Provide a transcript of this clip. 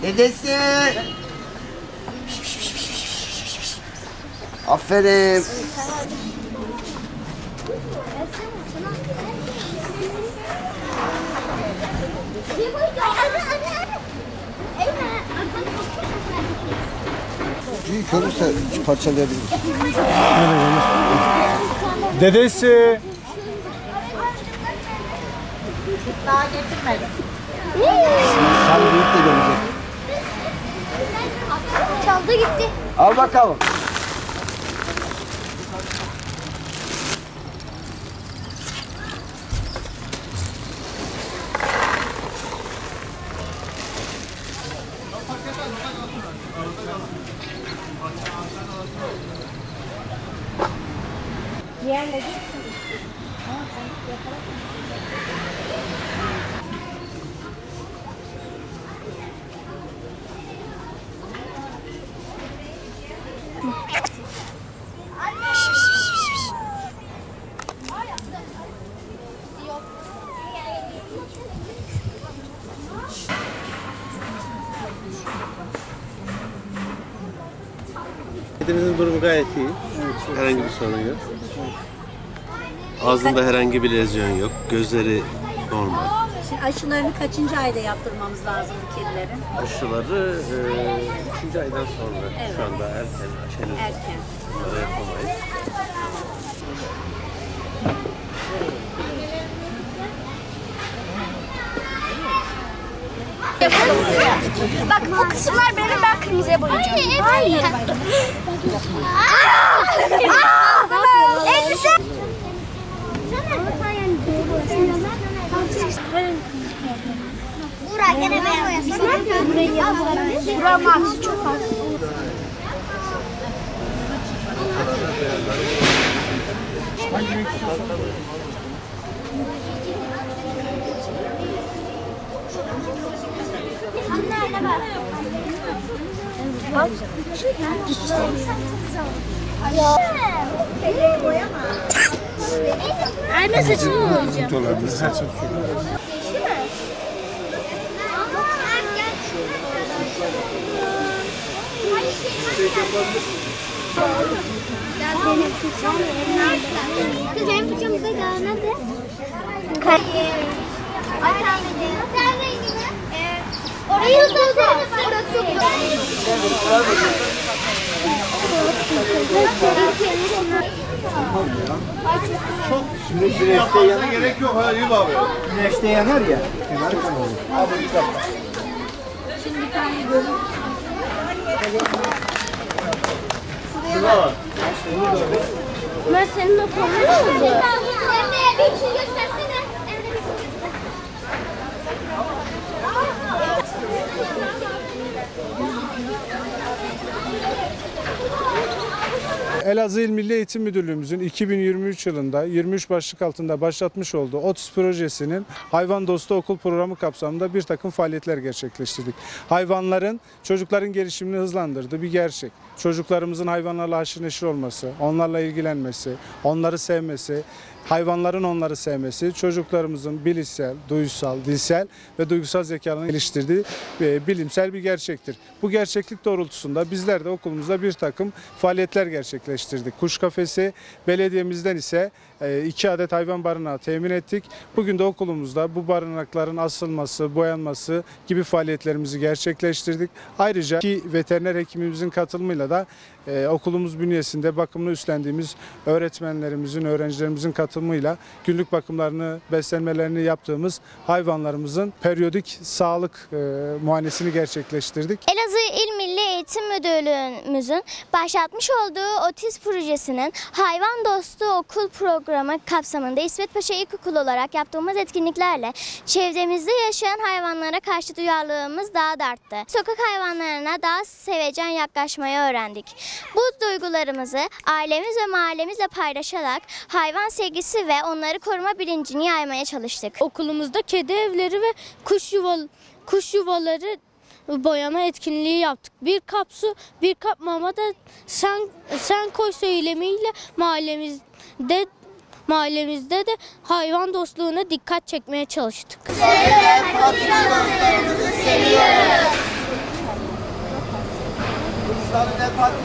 Dedesi. Aferin. Büyük olursa parçalayabiliriz. Dedesi. Daha getirmedim. Sen büyük de gelecek. Çaldı gitti. Al bakalım. Diğerleri. Kedimizin durumu gayet iyi. Herhangi bir sorun yok. Ağzında herhangi bir lezyon yok. Gözleri normal. Şimdi aşılarını kaçıncı ayda yaptırmamız lazım bu kedilerin? Aşıları 3. aydan sonra. Evet. Şu anda erken aşılı. Erken. Bunları yapamayız. Bak bu kısımlar benim, ben kırmızıya boyayacağım. Hayır. Elbise. Burak gene ben boyasam. Burak max çok az. Anne saçını boyayacağım. Dolarını saçın Kız benim fıçam da nerede? Orayı uzatın. Orası çok Şimdi güneşte yanar. Gerek yok ha Eyüp abi. Güneşte yanar ya. Şimdi bir tane görün. Ben senin o kamera oldu. Emre'ye bir şey göstersene. Elazığ İl Milli Eğitim Müdürlüğümüzün 2023 yılında 23 başlık altında başlatmış olduğu OTİS projesinin hayvan dostu okul programı kapsamında bir takım faaliyetler gerçekleştirdik. Hayvanların çocukların gelişimini hızlandırdığı bir gerçek. Çocuklarımızın hayvanlarla haşır neşir olması, onlarla ilgilenmesi, onları sevmesi, hayvanların onları sevmesi, çocuklarımızın bilişsel, duysal, dilsel ve duygusal zekalarını geliştirdiği bilimsel bir gerçektir. Bu gerçeklik doğrultusunda bizler de okulumuzda bir takım faaliyetler gerçekleştirdik. Kuş kafesi, belediyemizden ise 2 adet hayvan barınağı temin ettik. Bugün de okulumuzda bu barınakların asılması, boyanması gibi faaliyetlerimizi gerçekleştirdik. Ayrıca 2 veteriner hekimimizin katılımıyla da okulumuz bünyesinde bakımını üstlendiğimiz öğretmenlerimizin, öğrencilerimizin katılımıyla günlük bakımlarını, beslenmelerini yaptığımız hayvanlarımızın periyodik sağlık muayenesini gerçekleştirdik. Elazığ İl Milli Eğitim Müdürlüğümüzün başlatmış olduğu OTİS projesinin hayvan dostu okul programı kapsamında İsmet Paşa İlkokulu olarak yaptığımız etkinliklerle çevremizde yaşayan hayvanlara karşı duyarlılığımız daha da arttı. Sokak hayvanlarına daha sevecen yaklaşmayı öğrendik. Bu duygularımızı ailemiz ve mahallemizle paylaşarak hayvan sevgisi ve onları koruma bilincini yaymaya çalıştık. Okulumuzda kedi evleri ve kuş yuvaları boyama etkinliği yaptık. Bir kap su, bir kap mama da sen koy söylemiyle mahallemizde de hayvan dostluğuna dikkat çekmeye çalıştık. Seviyoruz. Abi ne